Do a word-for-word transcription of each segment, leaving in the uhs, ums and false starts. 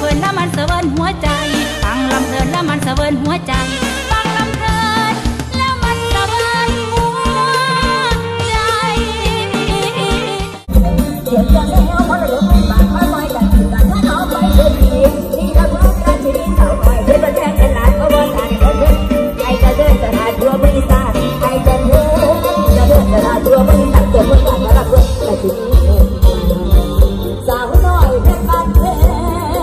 นแล้วมันเสวินหัวใจฟังลำเพลินแล้วมันเสวินหัวใจฟังลำเพลินแล้วมันเสวินหัวใจเจ็บจะแล้วเพราะเราไม่บาดไม่ไม่กันถึงกันถ้าน้องไปเดินดีที่เราพร้อมกันที่นี่เท่าไหร่เดินมาแทงกันหลายเพราะว่าทางเขาเดินใครจะเดินจะหาตัวไม่ทราบใครจะเดินจะเดินจะหาตัวไม่ทราบเกิดเมื่อไหร่มารับเรื่องแต่ที่นี่สาวน้อยเพชรบ้านเพชร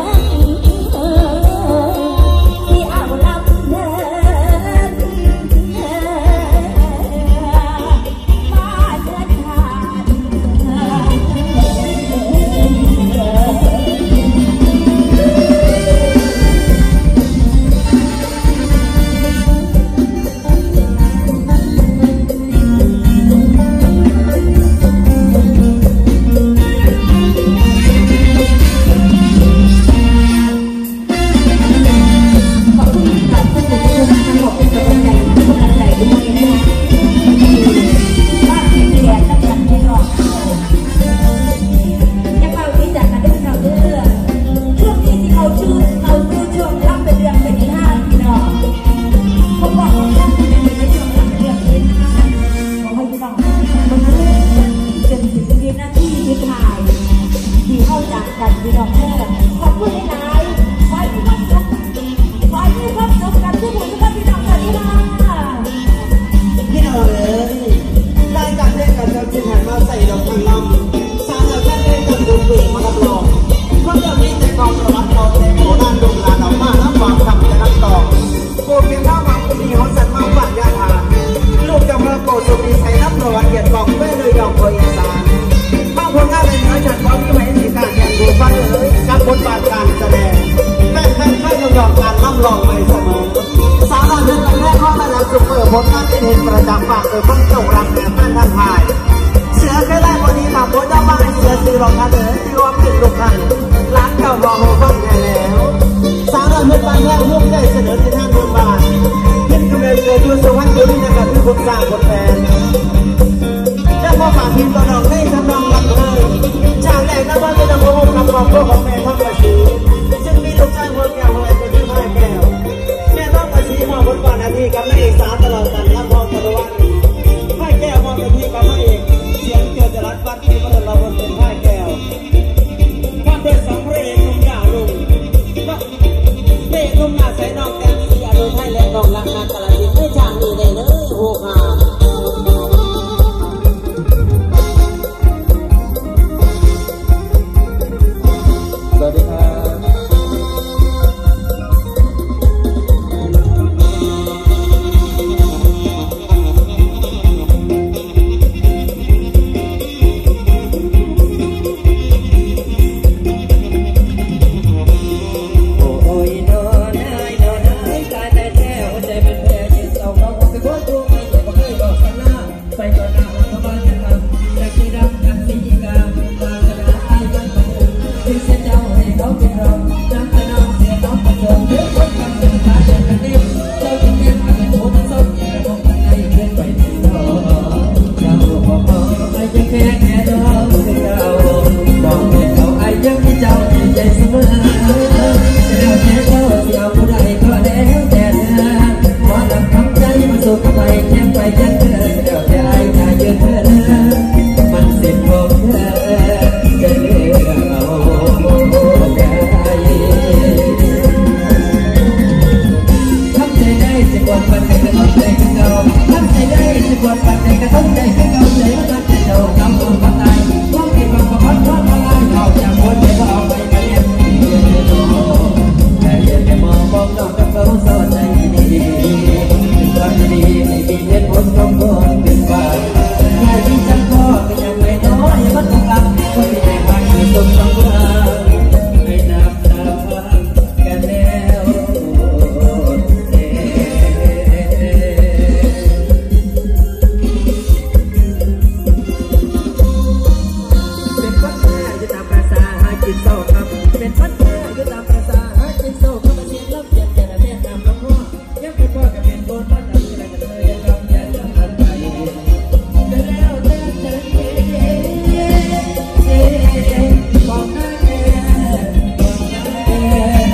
ที่อาบน้ำเดินมาเดินทางผลงานที่เห็นประจำฝากโดยคนเจ้ารักแม่แม่ท่านพายเสือแค่ได้วันนี้ทำโบจะมาให้เสือสีรองกันเลยที่รวมติดลูกกันร้านเก่ารอหัวฟังแน่แล้วสาวน้อยเพื่อนบ้านแรกมุ่งได้เสนอที่ท่านบนบานเห็นกำเนิดเกิดอยู่สวรรค์อยู่ในการที่คนสร้างคนแทนจะพอฝากพิมพ์ต่อดอกได้ทำนองรักเลยชาวแรกนับว่าเป็นน้ำโมหคำบอกพ่อของแม่ท่องกระสีซึ่งมีลูกชายหัวแก้วหัวเป็นที่พ่ายแก้วแม่ท่องกระสีมองบนก่อนนาทีกับนางเอกสาวตลอดกันรับพรตลอดพ่ายแก้วมองกันที่กับนางเอกเสียงเกิดจะรัดฟัดที่ก็เราเป็นพ่ายแก้วฟังด้วยสองเพลงนุ่มยาวลุงเพลงนุ่มหน้าใสน้องแก้มสีอารมณ์ให้แรงน้องรักงานตลาดดินไม่ช่างดีเลยเลยโอ้ค่ะสวัสดีครับ Yeah.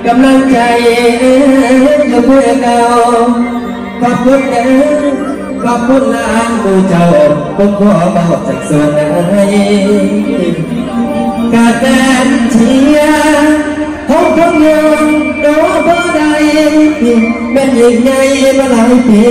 กำลังใจอยู่เพื่อเก่าขอบคุณเด้อขอบคุณลานผู้เจ้าผมขอบอกจากส่วนไหนกาแฟเชียร์ผมคงยังรอบ่ได้เป็นยิ่งใหญ่มาหลายปี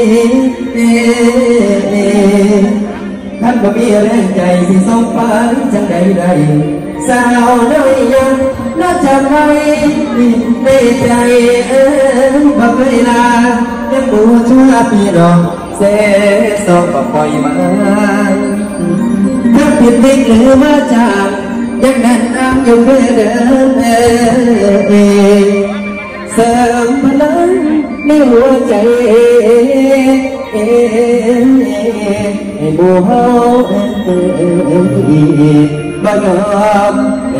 ท่านก็มีแรงใจที่ส่งไปจังใดใดสาวน้อยยังน่าจะไว้ในใจเออบ่เคยลายังบูชาพี่น้องเสสองก็ปล่อยมาถ้าผิดนิดหรือมาจากยังแน่นน้ำอยู่เพื่อเดินเอเสริมพลังในหัวใจบูเฮาบ่ยอม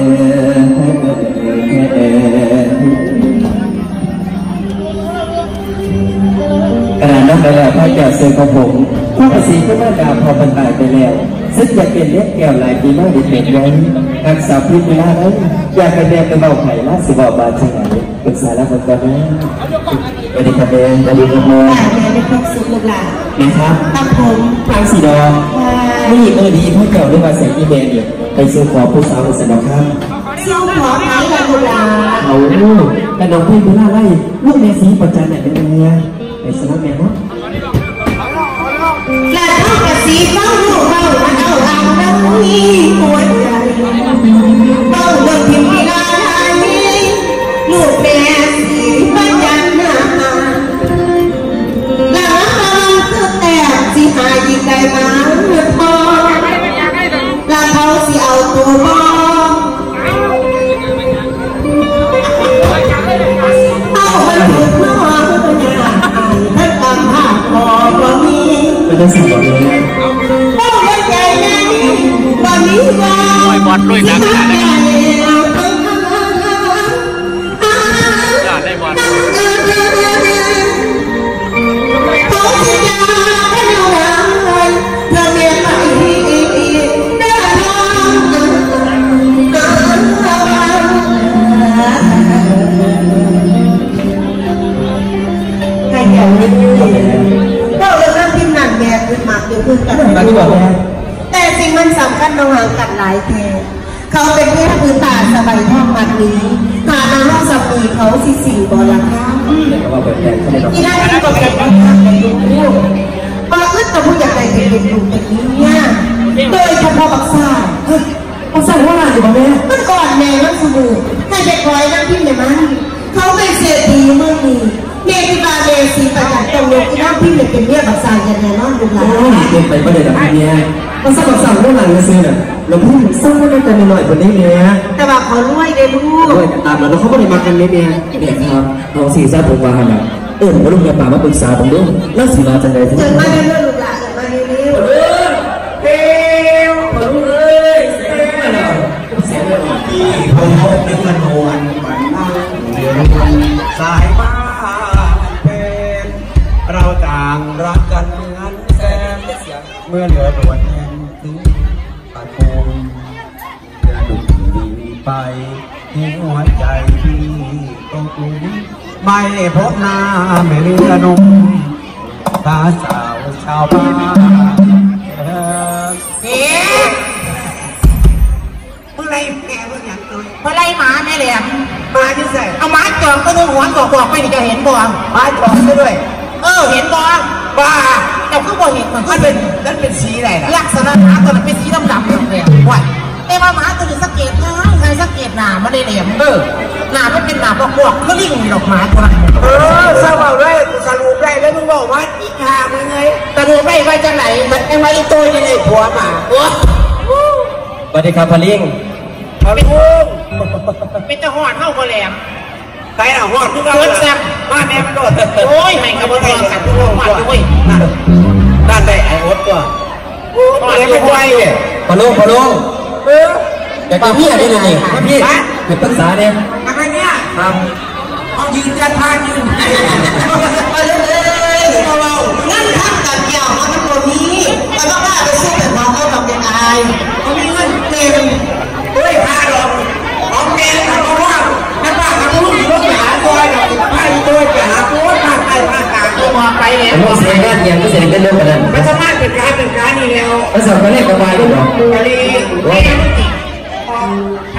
ขณะนั้นไปแล้วพระเจ้าเสือของผมผู้ประสีผู้มาดาพอเป็นตายไปแล้วซึ่งจะเป็นเล็กแก้วลายปีมากดีเป็นไว้รักษาพิษเวลานั้นอยากเป็นแดงเป็นเบาไข่ล่าสิบอกบาดเจ็บไหนปรึกษาแล้วคนก่อนนะสวัสดีครับเบนสวัสดีครับโมเป็นพวกสุดลูกหลานนะครับตั้งผมปลายสีดองนี่เออดีพ่อเก่าเรื่องมาใส่ที่เบนเนี่ยไปซื้อขอผู้สาวสนองครับซื้อขอขายกันลูกหลานเอาลูกแต่น้องพี่เวลาไล่ลูกในสีประจันเนี่ยเป็นยังไงไปสนับแม่เนาะและเข้ากับสีเข้าลูกเข้ามาเอาเอาแล้วมีหัวใจต้องเดินพิมพ์กีฬาไทยลูกแม่สีบัญญัติหน้าหลังกำลังคือแต่สีหายยิ่งใจมาเมื่อพอแล้วเขาสีเอาตัวมองเอามันถูกน้องถ้าตามหาพอบ่มีไม่ได้สิ่งแบบนี้ต้องเล่นใจแน่บ่มีว่าลอยบอลลอยหนักได้ได้บอลแต่สิ่งมันสำคัญน้องห่างกันหลายเทเขาเป็นเพื่อนพื้นตาสบายท่องมันนี้หาน้องสามีเขาสี่สี่บอลละค่ะที่ได้ที่บอกกันว่าเป็นลูกบางอึดแต่ผู้อยากได้เป็นลูกแบบนี้เนี่ยโดยเฉพาะบักซ่าบักซ่าว่าอะไรอยู่บ้างแม่เมื่อก่อนแม่มันสมุนให้ไปคอยนั่งที่ไหนมันเขาเป็นเศรษฐีเมื่อนี้เมธิบาเดซีประจักษ์ตรงนี้ที่นั่งพี่เป็นเมียบักซ่าอย่างแน่นอนดูแลเดินไปประเดี๋ยวแบบนี้มันสร้างสร้างเรื่องหลังเลยสิเนี่ยเราพูดสร้างไม่กันหน่อยคนนี้เนี่ยแต่ว่าเขารวยได้ลูกรวยกันตามแล้วเขาไม่ได้มากันเนี่ยเนี่ยครับน้องสีซ่าผมว่าเนี่ยเออผมก็ลูกยาป่ามาปรึกษาผมด้วยแล้วสีมาจังเลยเกิดมาเรื่อยๆลูกหลานเกิดมาเรื่อยๆเร็วเร็วเลยเสียงอะไรเสียงอะไรที่เขาเป็นคนโอนฝันนั่งเดือดสายมาเป็นเราต่างรักกันเหมือนแสงเมื่อเหลือตัวแทนถึงตะโกนเดินดุดีไปที่หัวใจที่ต้องอุ่นไม่พบหน้าไม่เรือนุ่มตาสาวชาวบ้านเอ๊ะเมื่อไรแกเมื่ออย่างตัวเมื่อไรหมาแม่แหลมมาที่ไหนเอาหมาจองก็ต้องหัวจอกบอกไปจะเห็นบ่หมาจองไปด้วยเออเห็นบ่บ้าแต่ก็บ่เห็นมันเป็นนั่นเป็นสีอะไรนะลักษณะหมาตัวนั้นเป็นสีดำดำแบบนี้ว่ะแต่ว่าหมาตัวนี้สังเกตง่ายใครสังเกตหนาไม่ได้เหลี่ยมเออหนาไม่เป็นหนาพวกพวกเขาลิ่งดอกหมาตัวนั้นเออสรุปได้สรุปได้แล้วมึงบอกว่าอีกหามึงไงสรุปได้ไปจากไหนมันไอ้ไว้ตัวยังไงผัวหมาสวัสดีครับพลิงพลิงเป็นเจ้าหอดเท่ากับแหลมใครอ่ะหอดทุกคนเกิดแซ่บมาแม่มันโดดโอ้ยให้กระบอกกันทุกคนหอดด้วยด้านใดไอ้โอ๊ตก็หอดไม่ไหวเนี่ยพลุงพลุงเอออยากจะพี่อะไรเลยพี่เป็นภาษาเนี่ยอะไรเนี่ยครับเอายืนยันทานยืนมาเลยเรานั่นทำกันเกี่ยวกับทั้งหมดนี้แต่ว่าบ้าไปสู้แบบน้องก็ต้องเป็นอายเขามีเงินเต็มเฮ้ยพาลงของเต็มเขาว่าถ้าบ้าเขาลูกลูก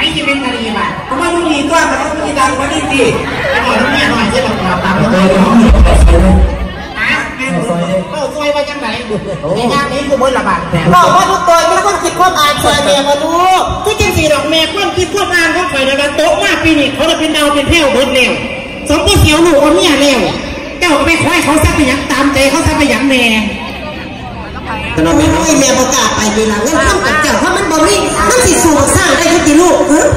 กินเป็นอะไรบ้างเพราะว่าลูกดีก็มันต้องมีดังกว่านี้สิไอ้หน่อยลูกแม่หน่อยที่เราทำตามเราได้หรอฮะแม่ซอยเออซอยมาจังไหนในงานนี้คือเมื่อระบาดบอกว่าทุกตัวไม่ต้องคิดความอ่านซอยเมียมาลูกที่จริงสีดอกแม่ความคิดความอ่านของใครในวันโต๊ะมากปีนี้เขาจะเป็นดาวเป็นแพ้วเบิร์ดเร็วสมบูรณ์เขียวหนูเอาเมียเร็วเจ้าไปคว้าเขาซักไปยังตามใจเขาซักไปยังแม่โอ้ยแม่ประกาศไปดีละเงินข้ามกับเจ้าถ้ามันบ่มีมันสิสูงสร้างได้กี่ลูกเฮ้ย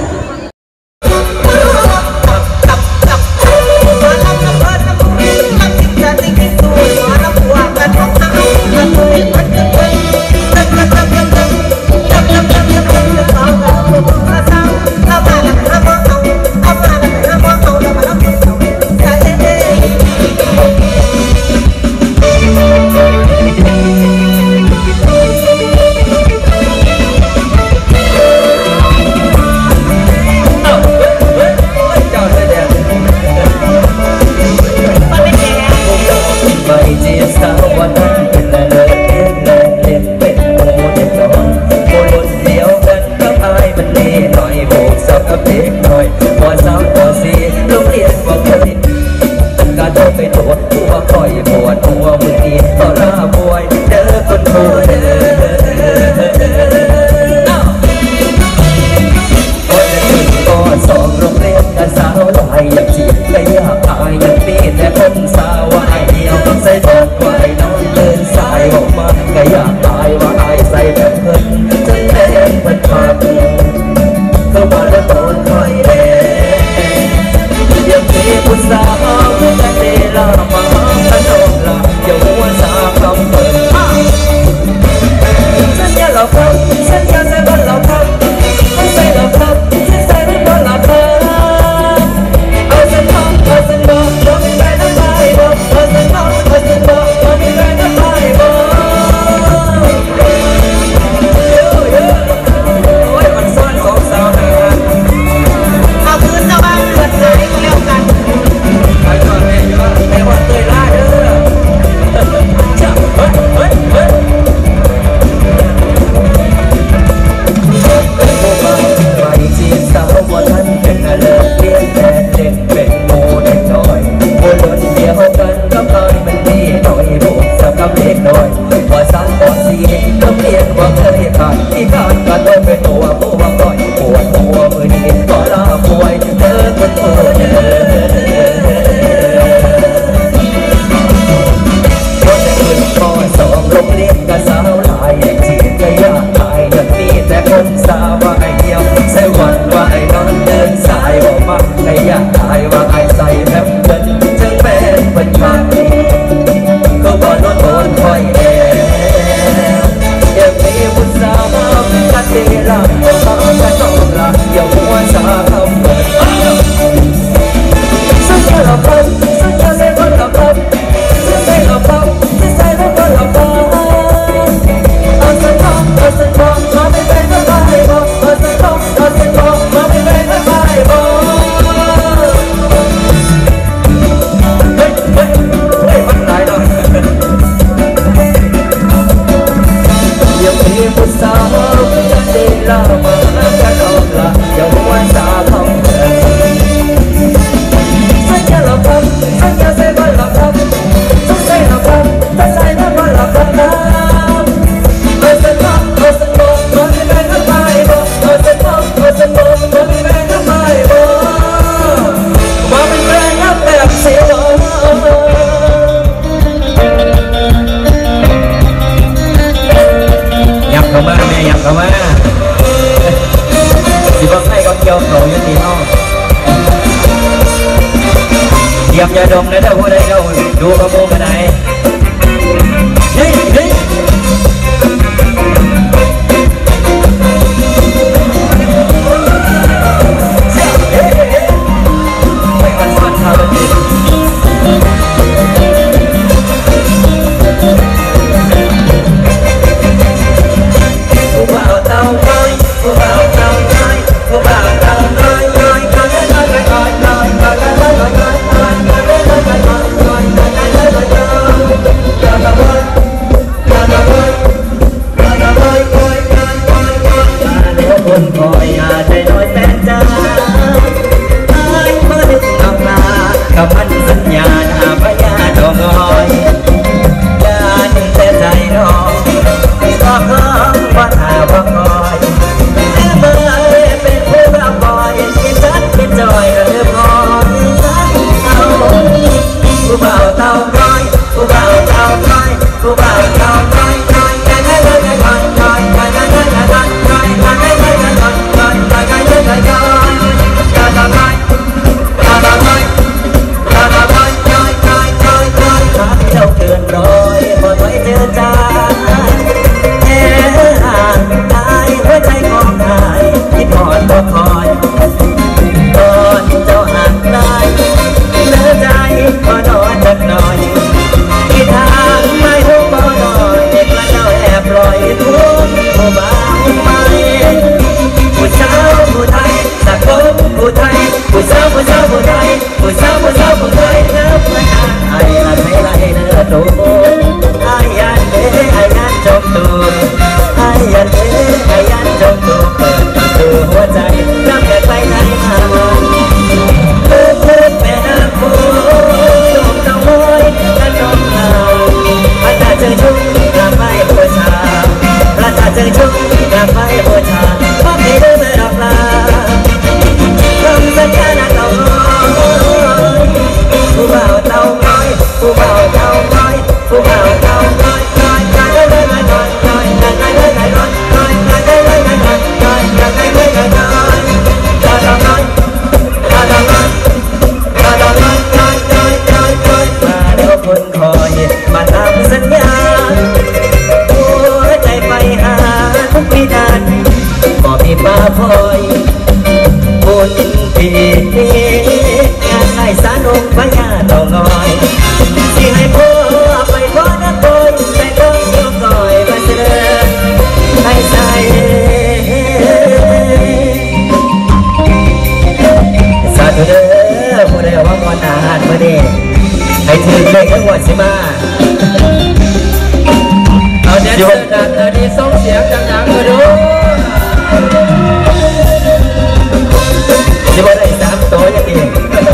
ยาดมนะถ้าผู้ใดเราดูกระโปรงกันไหนเฮ้ยเฮ้ยไม่มันซ่อนข่าวจริงผู้บ่าวเต่าน้อยผู้บ่าวเต่าน้อยผู้บ่าวเต่าน้อยน้อยน้อยน้อยน้อยน้อยน้อยน้อยน้อยน้อยน้อยนปีงานไอ้สานุกพญาเต่าน้อยสิให้พ่อไปพ่อนักบอยไปก้องยกก่อยมาเสนอให้ใส่สาธุเด้อผู้ใดว่างอนอาหารเมื่อนี้ให้ถือเลขทั้งหมดสิมาเอาเดี๋ยวเจอกันตอนนี้ส่งเสียงดังๆมาดูจะบอกได้สามตัวอย่างนี้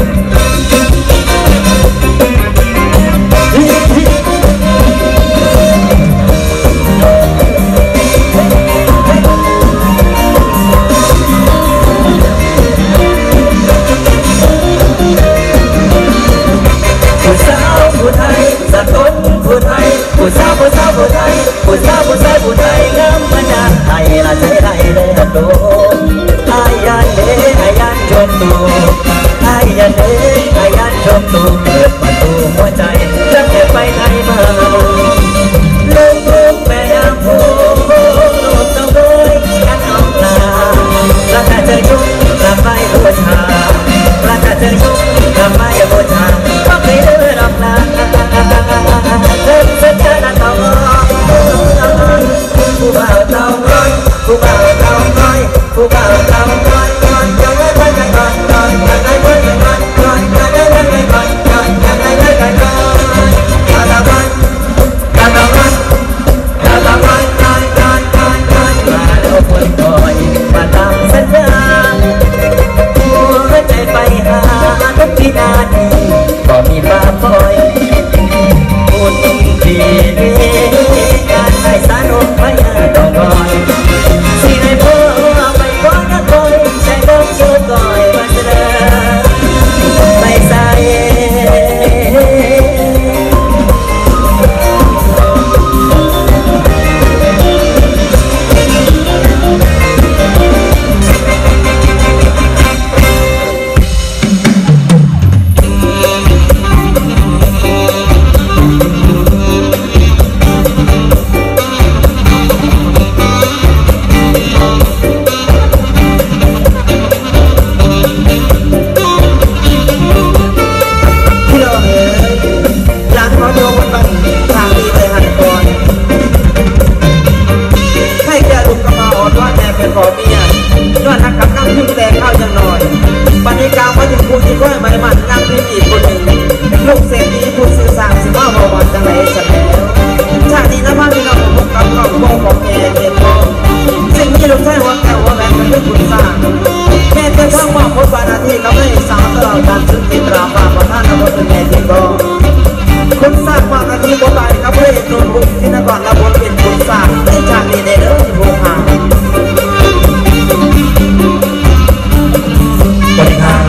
ผู้สาวผู้ไทยสะต้นผู้ไทยผู้สาวผู้สาวผู้ไทยผู้สาวผู้ชายผู้ไทยงามมันนาไทยละใจไทยเลยโดอายันเดอายันชมตูอายันเดอายันชมตูเปิดประตูหัวใจจะเก็บไปไหนมาลูกลูกแม่ยามพูลูกต้องด้วยกันน้องตารักแต่เธอยุ่งรักไม่บูชารักแต่เธอยุ่งรักไม่บูชาก็ไม่เลือดนะเธอสัญญาณเต่าผู้บ่าวเต่าน้อยผู้บ่าวเต่าน้อยผู้บ่าวเต่าน้อยน้อยยังไงไปกันก่อนก่อนยังไงไปกันก่อนก่อนยังไงไปกันก่อนก่อนยังไงไปกันก่อนตาตาวันตาตาวันตาตาวันก่อนก่อนก่อนก่อนมาแล้วคนคอยมาตามสัญญาหัวใจไปหาทุกที่นาทีก็มีฟ้าคอยอุ่นดีการให้สานุพยาต่อคอยสิให้พ่อไปก้อนนักคอยใจต้องเชื่อก่อยมาเสนอไม่ใส่คุณสร้างความอาชีพบตายกับเพื่อนโดนบุกที่นครระบบเป็นคุณสร้างในชาตินี้ในเรื่องโบราณสวัสดีครับ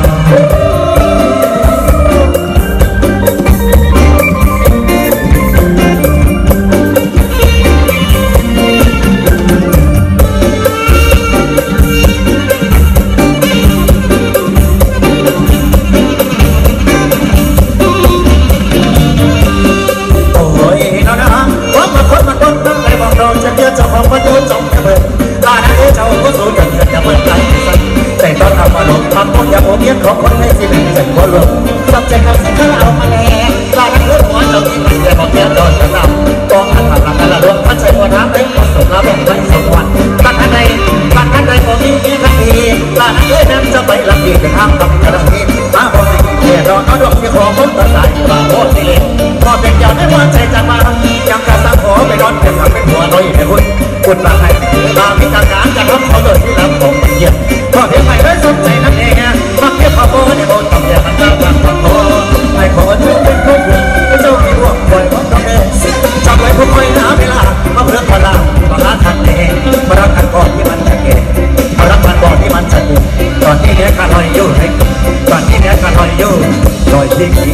ของคนให้สิเป็นจังหวะลมสับใจกับสิ่งที่เรามาแล้วลาเลือดหัวเราที่มันเกิดของเจ้าโดนกระทำกองอันทำรักกันละดวงพันใจหัวน้ำได้ผสมแล้วแบ่งไว้สองวันบัตรอันใดบัตรอันใดของนี้มีทันทีลาเลือดนั้นจะไปหลับดีจะทำกับกระดิ่งมาบอกสิเดี๋ยวเราเอาดอกที่ของคนตัดสายมาโคตรสิเลยพอเป็นเจ้าได้ว่าใจจะมายังกระสังขอไปนอนเป็นหลับเป็นหัวน้อยเป็นหุ่นคุณมาให้ตามพิจารณาจะรับเขาโดยที่รับของเยี่ยมพอเพียงไปได้สนใจนั่นเองมักเพียงขอโบในโบต้องแย่มันตั้งตั้งตั้งโบให้ขอเชื่อเป็นผู้บุญเจ้าที่ร่วมคอยของตัวเองจำไว้ผู้คอยน้ำเวลาเอาเรื่องพลังมาหาทันเองมารักกันก่อนที่มันจะเก่งมารักกันก่อนที่มันจะดีตอนที่เนี้ยการลอยอยู่ตอนที่เนี้ยการลอยอยู่ลอยจริงจริง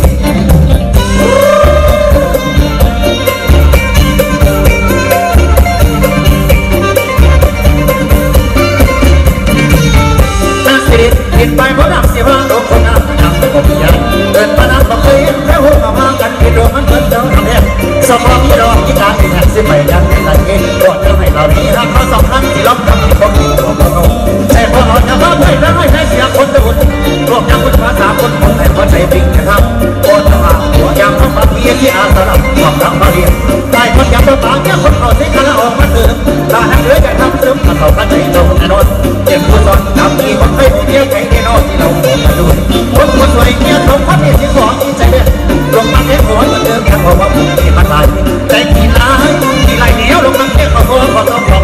งความเห็นที่ของที่ใจเด็ดลงมาเทหัวเหมือนเดิมแค่บอกว่าผมมีมาตายใจกี่ร้ายกี่ไรเหนียวลงมาเทขอโทษขอต้องขอ